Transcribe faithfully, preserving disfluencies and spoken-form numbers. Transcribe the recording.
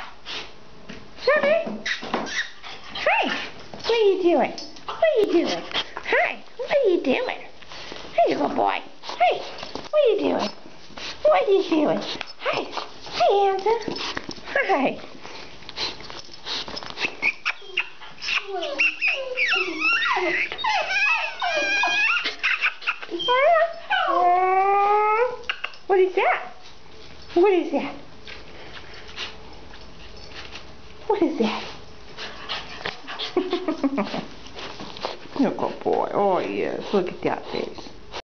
Chevy? Hey, what are you doing? What are you doing? Hey, what are you doing? Hey, little boy. Hey, what are you doing? What are you doing? Hey, hey, Anson. Hi. What is that? What is that? What is that? Look, good boy. Oh, yes. Look at that face.